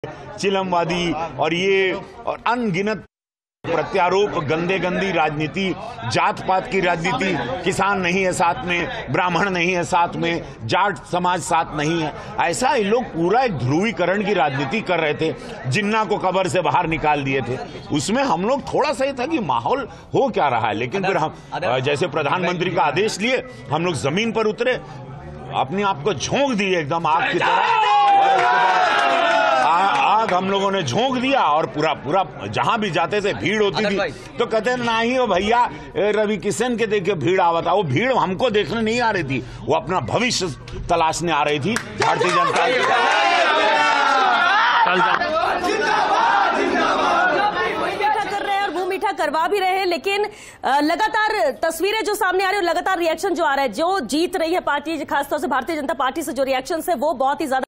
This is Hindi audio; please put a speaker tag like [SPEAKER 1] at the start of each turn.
[SPEAKER 1] चिलमवादी और ये और अनगिनत प्रत्यारोप, गंदी राजनीति, जात पात की राजनीति, किसान नहीं है साथ में, ब्राह्मण नहीं है साथ में, जाट समाज साथ नहीं है, ऐसा ये लोग पूरा एक ध्रुवीकरण की राजनीति कर रहे थे। जिन्ना को कब्र से बाहर निकाल दिए थे। उसमें हम लोग थोड़ा सा ही था कि माहौल हो क्या रहा है, लेकिन फिर हम जैसे प्रधानमंत्री का आदेश लिए हम लोग जमीन पर उतरे, अपने आप को झोंक दिए एकदम आग की तरह। आग हम लोगों ने झोंक दिया और पूरा जहां भी जाते थे भीड़ होती थी तो कहते नहीं हो भैया रवि किशन के देखिए भीड़ आवा था। वो भीड़ हमको देखने नहीं आ रही थी, वो अपना भविष्य तलाशने आ रही थी। भारतीय जनता
[SPEAKER 2] करवा भी रहे हैं, लेकिन लगातार तस्वीरें जो सामने आ रही है, लगातार रिएक्शन जो आ रहा है, जो जीत रही है पार्टी, खासतौर से भारतीय जनता पार्टी से जो रिएक्शन है वो बहुत ही ज्यादा